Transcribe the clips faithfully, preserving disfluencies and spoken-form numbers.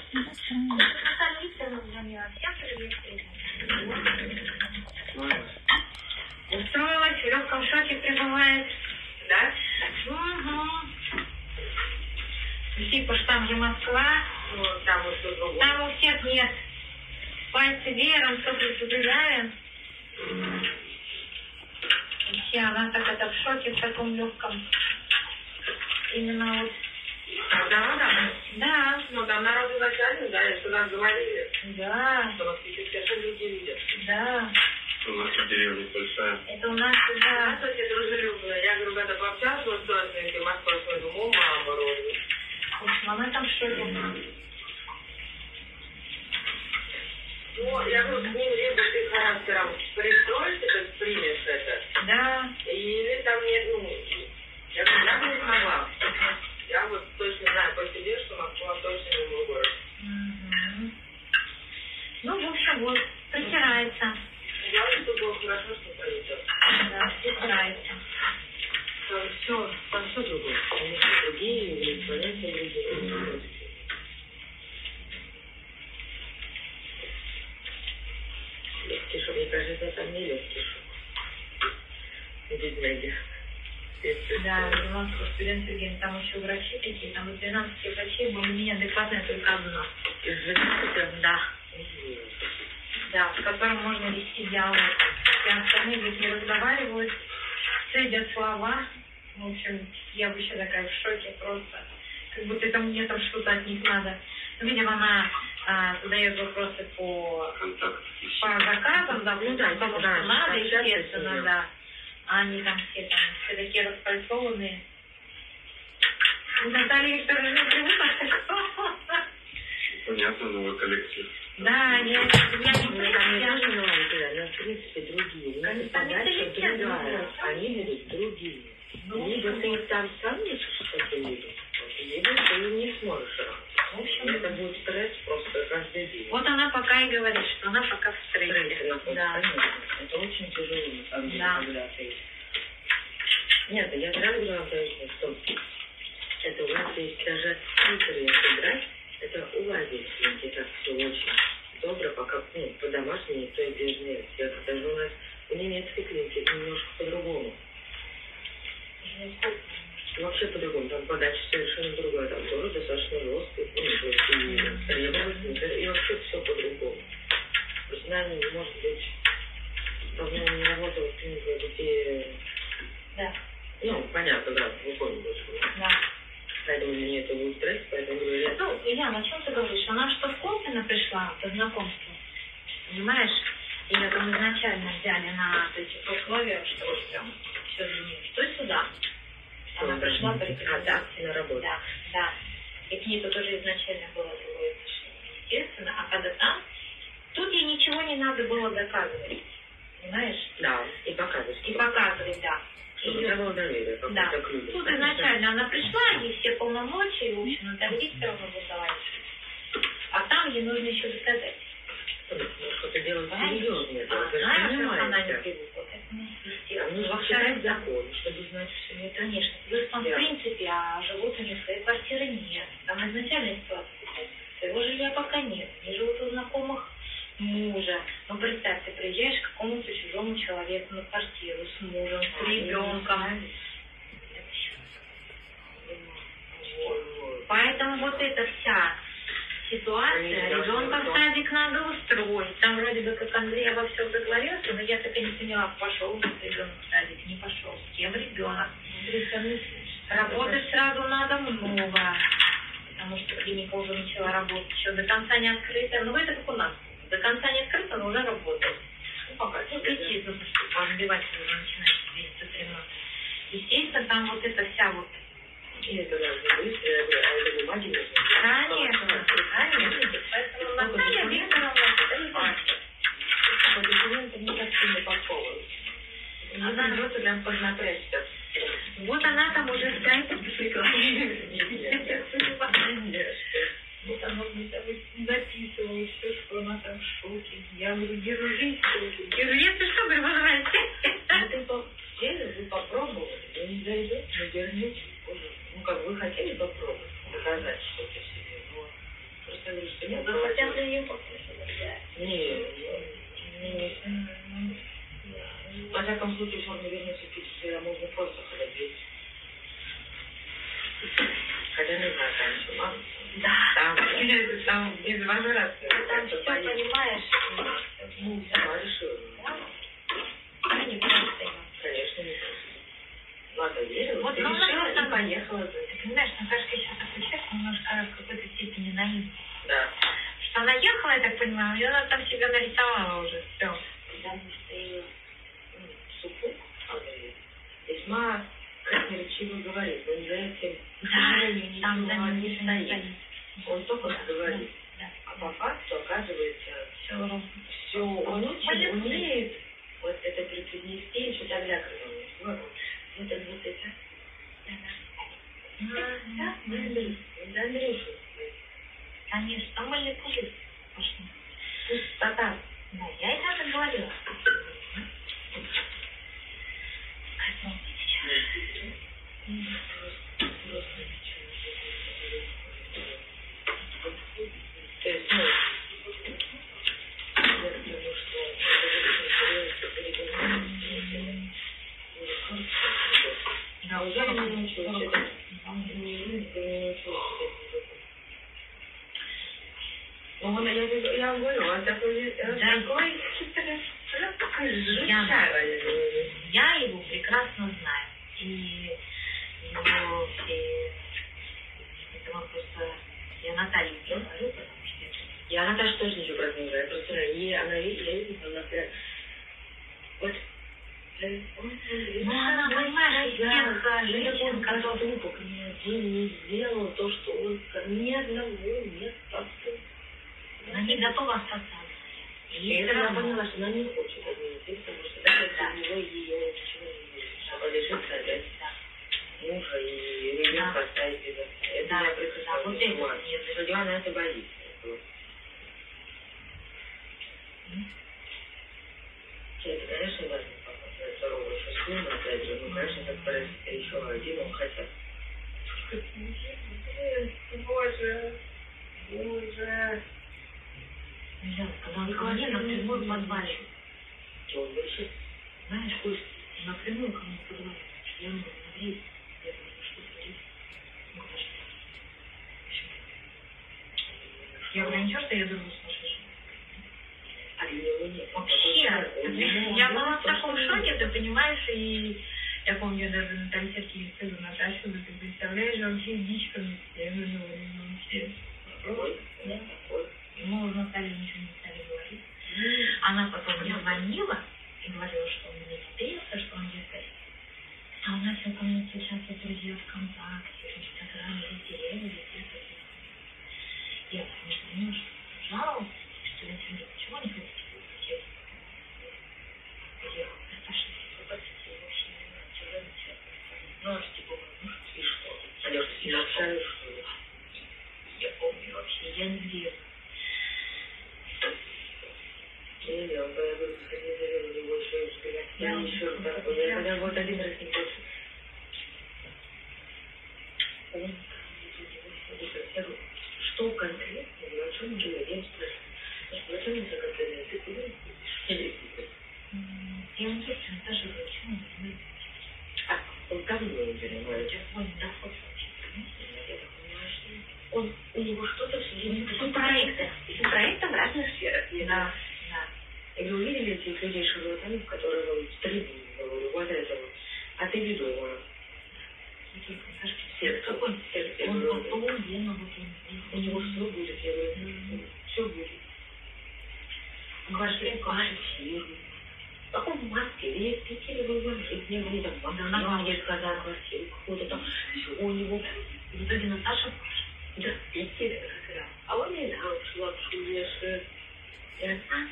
Это странно. Устроилась, в легком шоке пребывает. Да? Угу. Типа, что там же Москва. Ну, там вот что другое. Там у всех нет. Пальцы веером, сопли пузыряем. И все, она так это в шоке, в таком легком. Именно вот. Да, да. Да. Ну, там народу начальник, да, и сюда говорили. Да. Что москвичи все люди видят. Да. У нас в деревне большая. Это у нас всегда... Да, очень дружелюбно. Я говорю, когда пообщалась с родственниками Москвы, я думаю, мама родит. В общем, она там в шоке. Ну, я говорю, с ним либо ты характером пристроишься, то есть примешь это. Да. Или там нет, ну, я говорю, я бы не смогла. Я вот точно знаю по себе, что Москва точно не мой город. Угу. Ну, в общем, вот, притирается. Главное, чтобы было хорошо, что пройдет. Да, притирается. Там все, там все другое. Они все другие, понятия другие. Легкий шок, мне кажется, там не легкий шок. Бедняги. Да, у нас студент Сергей, там еще врачи такие, там из двенадцати врачей были неадекватные только одна. Из двенадцати? Да. Да, с которым можно вести диалог. И остальные ведь не разговаривают, цедят слова. В общем, я вообще такая в шоке просто. Как будто это мне там что-то от них надо. Ну, видимо, она а, задает вопросы по, по заказам, да, ну, да, потому что надо, естественно, да. А они там все там все такие распальцованные. Наталья Викторовна не привыкла. Понятно, новая коллекция. Да, я, я не понимаю. Они, в принципе, другие. Они подача другая. Они будут другие. Ну, либо ты там станешь таким людям, либо ты не сможешь работать. В общем, это будет стресс просто каждый день. Вот она пока и говорит, что она пока в стрессе. Стресс, да. Конечно. Это очень тяжело, на самом деле, да. когда ты... Нет, я сразу говорю, что это у нас есть даже хитрые играть. Это у вас здесь, видите, так все очень добро, пока, ну, по-домашнему никто и без нет. Я даже у нас, у немецкой клиники это немножко по-другому. Вообще по-другому, там подача совершенно другая, там тоже достаточно жесткая, ну, то есть и требовательность, и вообще все по-другому. Знание, может быть, давно не работала в клинике детей. Да. Ну, понятно, да, вы поняли, что. Да. Поэтому мне это будет стресс, поэтому говорю, я... Ну, Илья, о чем ты говоришь? Она что в Колпино пришла по знакомству, понимаешь? Ее там изначально взяли на эти условия, что вот прям все изменилось. Что сюда? Она пришла по рекомендации на работу. Да, да. И к ней тут тоже изначально было другое отношение, естественно. А когда там, тут ей ничего не надо было доказывать. Понимаешь? Да, и показывать. И показывать, да. Чтобы не было доверия, как да. к людям. Тут изначально она пришла, ей все полномочия, в общем, Наталья Викторовна выдавала. А там ей нужно еще доказать. Что-то делать серьезное. А, знаешь, как она не привыкла. Это нужно читать закон, чтобы знать все это. Конечно. Плюс там, в принципе, а живут у них своей квартиры нет. Там изначально ситуация. Своего жилья пока нет. Они живут у знакомых мужа. Ну, представь, ты приезжаешь к какому-то чужому человеку на квартиру с мужем, с ребенком. Поэтому вот эта вся ситуация, ребенка в садик надо устроить. Там вроде бы как Андрей обо всем договорился, но я так и не поняла, пошел ли ребенок в садик, не пошел. С кем ребенок? Работать сразу надо много, потому что клиника уже начала работать. Еще до конца не открыта. Ну, это как у нас. До конца не открыто, но уже работает. Ну, пока. Ну, идти, ну, что разбивать уже начинает двести ремонт. Естественно, там вот эта вся вот... И это должно быть, а это бумаги нужны. Конечно, конечно. Поэтому Наталья Викторовна, это не важно. По документам никак не подковывают. Она просто прям посмотреть сейчас. Вот она там уже стоит. Вот она мне там записывала все, что она там в шоке. Я говорю, держись, держись, ты что, говорю, возрасте? Ну ты попробовали, вы попробовали, вы не зайдете, вы держитесь. Ну как, вы хотели попробовать, доказать что-то себе, но Просто говорю, что нет. Вы хотя бы ее попросили, да? Нет, нет. Во всяком случае, форме вернется в Питере, можно просто ходить. Хотя не знаю, там еще мама. Да. Там, там без возраста. Там все, понимаешь, Ну, сама решила. да? Ну, не просто его. Конечно, не просто. Ладно, верила, Вот, ты ну, решила она и поехала. Ты понимаешь, Наташка сейчас такой человек, немножко в какой-то степени наивный. Да. Что она ехала, я так понимаю, и она там себя нарисовала уже, все. Потому что ее супруг, Андрей, весьма красноречиво говорит, он за этим, к сожалению, Да, там за ничего ним не ничего не стоит. стоит. Он только Да, говорит. да. А по факту, оказывается, Все ровно. все, он очень Молодец. умеет вот это преподнести, еще тогда, когда он вот, вот это, вот это. Да, да, да, Андрюш, да, Андрюша. Конечно, там мыльный пузырь пошли. Пустота. Да, я и так и говорила. Поэтому сейчас. То есть, ну, я думаю, что Да, уже уже не научилась читать. Ну, вот я, я говорю, он такой, такой хитрый, такой жучара. Я его прекрасно знаю. И его все... Это мы просто... Я Наталье говорю, потому что... Я Наташа тоже ничего про это не знаю. Просто ей, она видит, я видела, она прям... Вот... Ну, она, понимаешь, детская женщина, которая... не сделал то, что он... Ни одного нет поступка. Она не готова остаться. И это я поняла, что она не хочет обмениться, потому что даже да. Него ее ничего не будет. Чтобы лишиться опять мужа и ребенка да. Оставить без отца. Это да. я прекрасно да. Вот понимаю. это Что она это боится. Это, конечно, важно, папа, второго еще сына, опять же, ну, конечно, как породить еще один, он хотя бы. Боже, боже. Да, когда он ко мне напрямую позвали. Что он вообще? Знаешь, пусть напрямую ко мне позвали. Я ему говорю, я говорю, что творить? Ну, хорошо. Я говорю, ничего, что я думаю, сумасшедший. А у него нет. Вообще, я была в таком шоке, ты понимаешь, и я помню, я даже на концерте ездила Наташу, ты представляешь, вообще дичками все, ну, ну, все. Ой, нет, такой. Мы уже Наталье ничего не стали говорить. Она потом мне звонила и говорила, что он мне встретился, что он где-то... А у нас в комнате часто друзья ВКонтакте, в Инстаграме, везде, везде. Я потому что немножко жаловалась, что я тебе почему не хотите посетить? Я Наташа, вы хотите вообще не хотите. Ну, аж типа, ну, и что? Я же не общаюсь, что ли? Я помню вообще, я не верю. Не, не, он когда был сходил, у него еще и сказать, я еще раз так, я когда вот один раз не хочу. Он, я говорю, что конкретно, о чем говорит, я спрашиваю, о чем это конкретно, ты куда идешь? Я не знаю, Наташа, почему он не А, он давно не занимается. Он не доходит вообще. Я так понимаю, что он, у него что-то все время, какие проекты, проекты в разных сферах. Да, да. И вы увидели этих людей шарлатанов, которые вам стрельбу, говорю, вот это вот. А ты ведома. Какой? Он потом, Гена, вот у него все будет, я говорю, все будет. Ваши квартиры. А он в Москве, в Питере был в жизни, мне там в Москве сказал квартиру, какую-то там, все у него. В итоге Наташа да, в Питере как раз. А он не знал, что лапшу вешает. Я, а?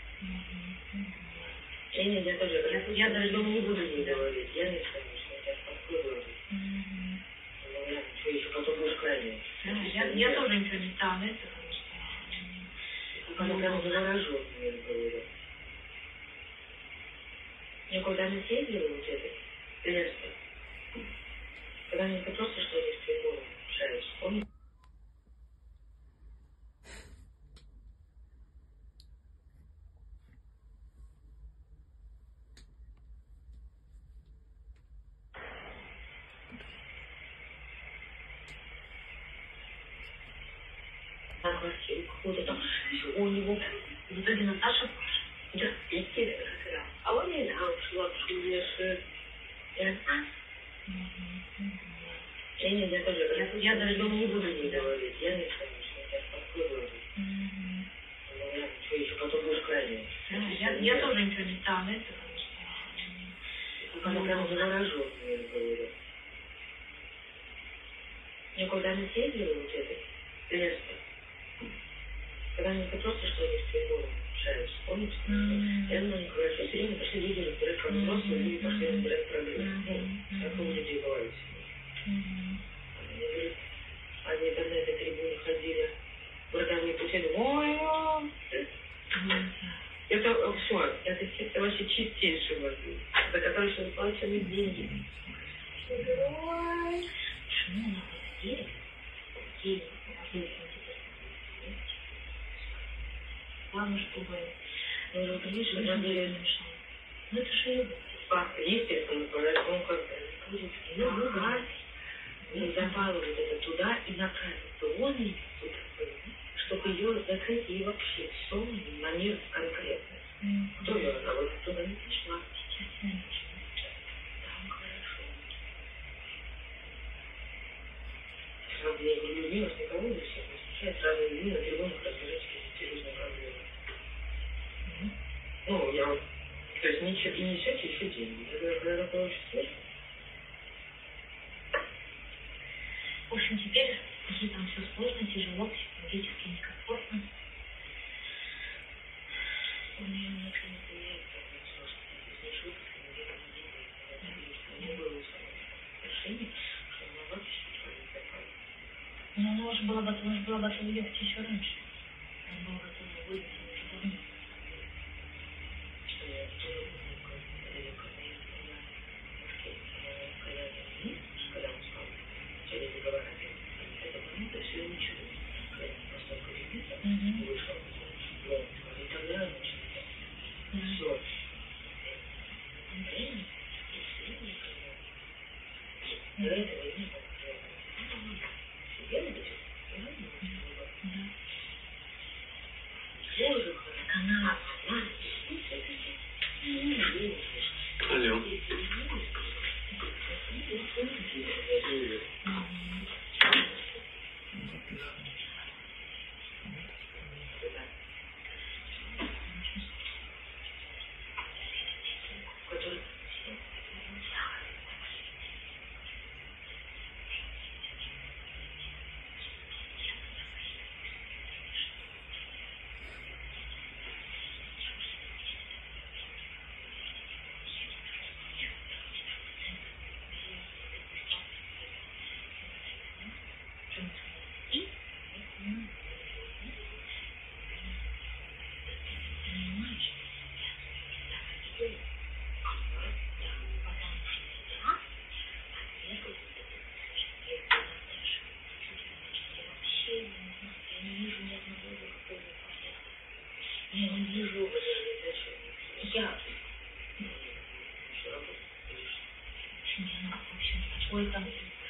Я, не, я тоже, я, я, я даже не буду не говорить, я не знаю, что я спокойно говорю. Ну, я, что еще потом будешь крайне. Я, я тоже ничего не стала, знаете, потому что... Она прям завороженная, говорю. Я когда не съездила вот это, лесто, когда мне просто что-то с прибором шаришь, помнишь? на квартиру какую-то там, у него в итоге Наташа, да, идти, а он не дал, шла в шулеши. Я, я не, я тоже, я, я даже не буду не говорить, я не знаю, что я спокойно. Я что, еще потом будешь крайне. Я, я тоже ничего не стану, это, конечно. Она прям завороженная говорю. Я когда-нибудь ездила вот это место, когда-нибудь просто что-нибудь с приколом шаришь, помнишь? Я думаю, говорю, что все время пошли люди разбирать как взрослые, люди пошли разбирать проблемы. Ну, как у людей бывает. Они говорят, они там на этой трибуне ходили, братаны путили, ой, это все, это, это вообще чистейший воздух, за который еще заплачены деньги. Ой, почему она верит? Деньги, главное, чтобы ну, уже понимаешь, что нам не мешало. Ну это же любовь. Факт, естественно, поэтому как-то будет ну, ругать, не запалывать это туда и направить. То он не туда, чтобы ее закрыть и вообще сон на мир конкретно. Mm-hmm. Кто ее она вот туда не пришла? Mm-hmm. Там хорошо. Сразу я не влюбилась никого, не всех не встречает, сразу иду на трибунах разбирать серьезные проблемы. Mm-hmm. Ну, я вот, то есть ничего, и несете еще деньги. Я говорю, когда такое очень смешно. В общем, теперь, если там все сложно, тяжело, психологически некомфортно, у меня ничего не появляется, не шутка, не не было решения, что она вообще ничего не такая. Ну, она уже была готова, она была готова ехать еще раньше. Она была готова выйти уже давно. Что я тоже помню, когда я когда я была в Москве, когда я когда он сказал, что я договариваюсь, это момент, что я ничего не знаю, просто в кабинете вышел, и тогда начал. Все. Время и средний канал. До этого не было. Себе надо Боже, канал. Алло. Я не вижу, я ой, там.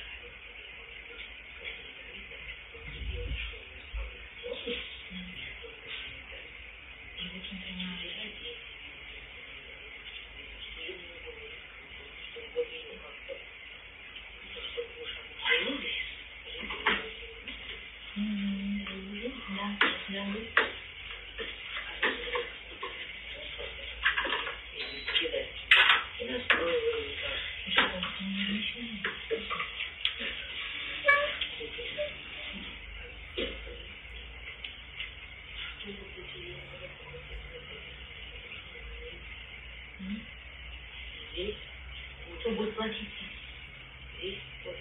Здесь кто будет платить? Здесь вот,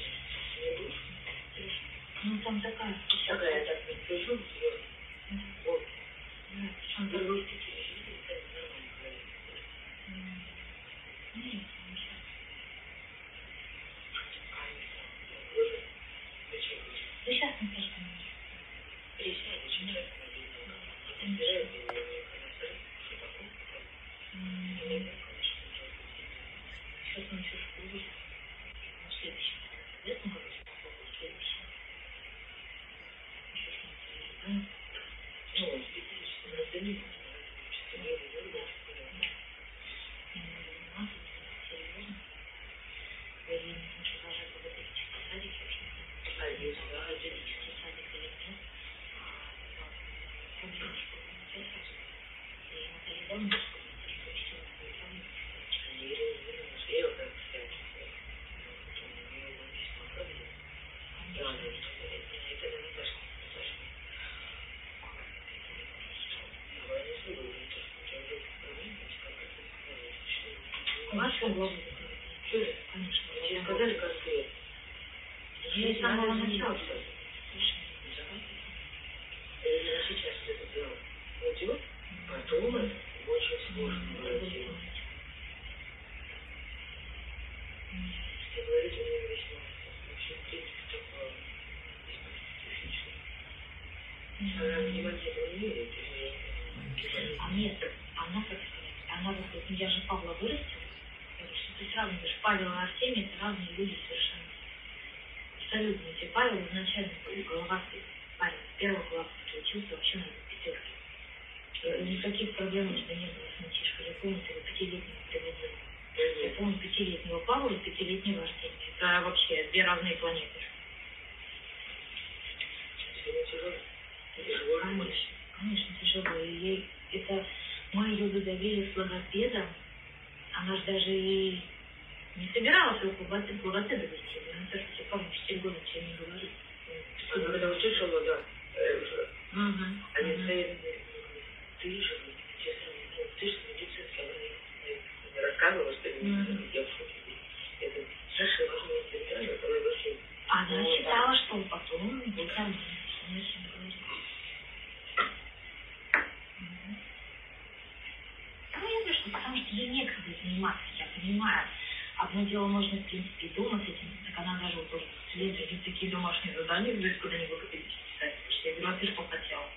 ну там такая. Такая, так, прижу, вот. А с другой стороны? Ну сейчас мы просто Присядь, очень часто сейчас он еще школу. Следующий. В этом году в следующем. Еще что-нибудь. Ну, специфически на Даниле. Что не было, серьезно. Я не хочу даже в электрический садик, я очень хочу. А здесь, да, электрический садик или нет. Проблема, что не интересно. И Наталья Ивановна, что все на я не уверена, как сказать. У нее весьма проблема. Да, она не говорит, это не Наташа. Давай не буду, это что-то проблема, как это сказать. Ваша главная. Конечно. Тебе сказали, как ты? Я с самого начала все. Если сейчас это дело уйдет, потом это очень сложно пройти. Если говорить, у меня весьма очень принцип такой весьма специфичный. Она, видимо, этого не верит. А нет, она, как сказать, она вот, я же Павла вырастила. Что ты сравниваешь, даже Павел и Артемий, это разные люди совершенно. Абсолютно. Если Павел изначально был головастый, Павел с первого класса учился вообще на пятерке. И никаких проблем у тебя не было с мальчишкой. Я помню, ты его пятилетнего привозил. Я помню пятилетнего Павла и пятилетнего Артемия. Это вообще две разные планеты. Конечно, конечно, тяжело. И ей это мы ее додавили с логопедом. Она же даже и не собиралась его к логопеду вести. Ну, то, что я помню, четыре года ничего не говорит. Она когда услышала, да, угу. Они угу. стоят, ты же, честно, ты же медицинский, она не рассказывала, что я в шоке. Это наша важная специально, это вообще. Она считала, что потом будет нормально. Она всем говорит. Ну, я знаю, что потому что ей некогда заниматься, я понимаю. Одно дело можно, в принципе, и дома с этим, так она даже вот тоже следует такие домашние задания, где куда-нибудь писать. Я говорю, а ты что хотела?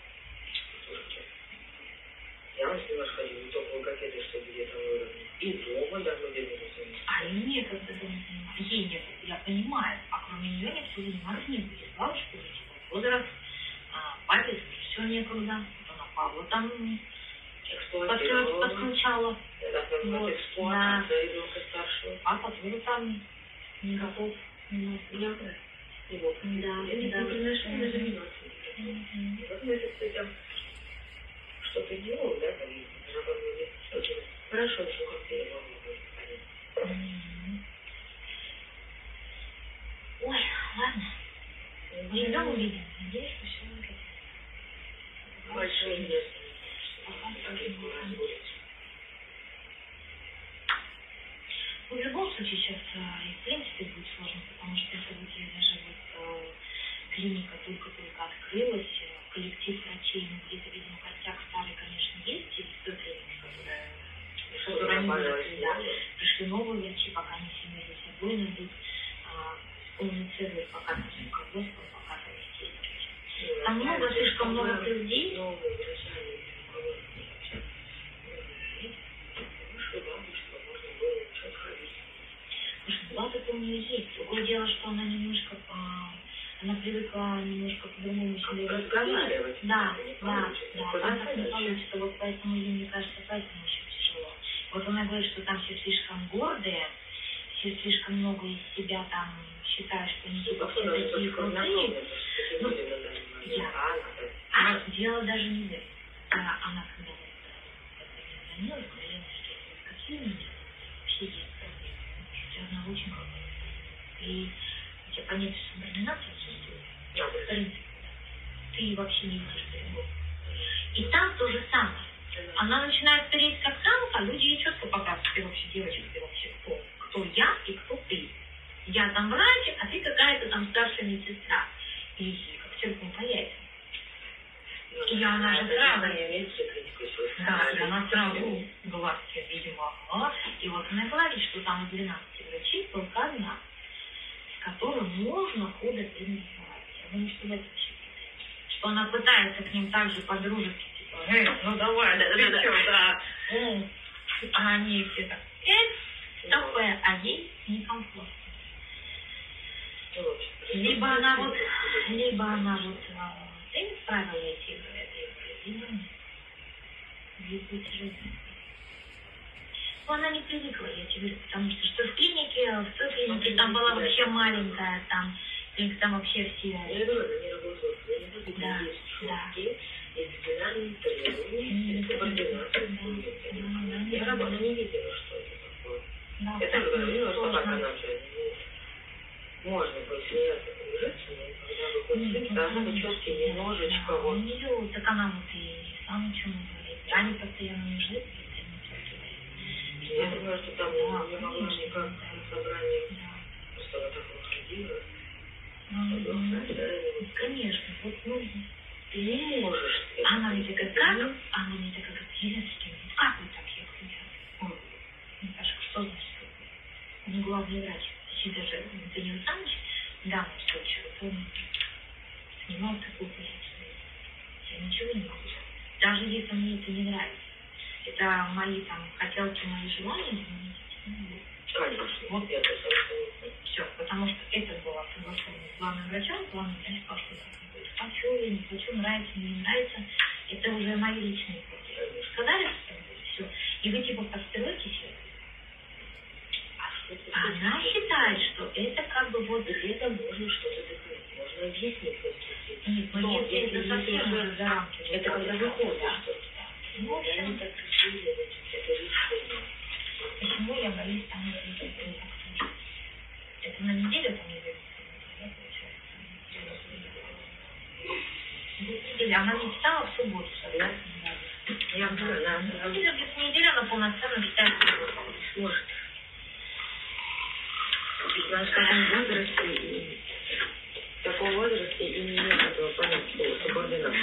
Я вам с ним ходила, не только в логопеде, что где-то выровнять. И дома даже где-то заниматься. А ей некогда дома заниматься. Ей некогда, я понимаю. А кроме нее никто заниматься не будет. Слава, что уже типа возраст, а, папе все некогда. Она Павла там подключала. Вот, да. Папа тоже там не готов. Не да, да. Я не приглашаю заниматься. Вот мы с этим что-то делал, да, там, очень хорошо, что как-то я могу быть. Ой, ладно. Живем, увидим. Надеюсь, что все будет. Большое место. В любом случае сейчас и в принципе будет сложно, потому что это вот я даже вот клиника только-только открылась, коллектив врачей, ну где-то, видимо, костяк старый, конечно, есть, из той клиники, которая, которая не выросли, да. Пришли новые врачи, пока они семью за собой найдут, коммуницируют пока с руководством, пока там есть. Там много, слишком много людей. Влад у нее есть. Другое дело, что она немножко, она привыкла немножко по-другому себе разговаривать. Да, да, да. Она так не получится. Вот поэтому ей, мне кажется, поэтому очень тяжело. Вот она говорит, что там все слишком гордые, все слишком много из себя там считают, что они типа все такие крутые. Ну, я. А дело даже не в этом. Она когда вот звонила, говорила, что какие у меня вообще есть. Она очень хорошая. И у тебя понятие субординации отсутствует. Да, в принципе. Ты вообще не видишь своего. И там то же самое. Она начинает стареть как самка, а люди ей четко показывают, ты вообще девочка, ты вообще кто? Кто я и кто ты? Я там врач, а ты какая-то там старшая медсестра. И как целиком по яйцам. И она же сразу... Да, и она сразу глазки, видимо, ага. И вот она говорит, что там из двенадцати врачей только одна, с которой можно ходить и не разговаривать. Я думаю, что в этом вообще. Что она пытается к ним так же по-дружески, типа, эй, ну давай, да, ты да, что, да. да. А они все так, э, такое, а ей некомфортно. Ну, в общем, Либо она вот, либо она вот э, ты справила эти игры, либо нет. Либо тяжело. Ну, она не привыкла, я тебе говорю, потому что, что в клинике, в той клинике там была вообще маленькая, там, там вообще все... Я говорю, она не работала, я не буду Да, есть да. шутки, дисциплинарные требования, субординация. Я работала, не видела, что это такое. Да, Я тоже говорила, что сложно. как она же, ну, можно будет смеяться, погружаться, но когда выходит сын, должны быть четкие немножечко, Да, вот. у нее, так она вот и сам ничего не говорит. Они постоянно нужны, постоянно все Я думаю, что там не могла никак на собрании, Да. просто она так выходила. Ну, ну, конечно, вот, ну, Ты не можешь. она мне такая, как? Она мне такая, говорит, Елена Сергеевна, как вы так? Я говорю, я, Наташа, что значит? Ну, главный врач, точнее, даже Данил Александрович, да, в случае, вот он снимал такую позицию. Я ничего не могу. Даже если мне это не нравится. Это мои там хотелки, мои желания. Конечно, вот я тоже согласна. Все, потому что это было согласовано с главным врачом, главный врач сказал, что так будет. Хочу я, не хочу, нравится, мне не нравится. Это уже мои личные вопросы. Сказали, что так будет, все. И вы типа подстроитесь. Она считает, что это как бы вот это можно что-то такое, можно объяснить. Нет, ну если это совсем уже за рамки. Это когда выходит что-то. Ну, в общем, так решили, это решение. Почему я боюсь там это не Это на неделю там не будет, получается. Она не читала в субботу, согласна? Я говорю, да. На неделю она полноценно читает. Может. Потому что в таком возрасте, в таком возрасте и не надо было понять, что субординация.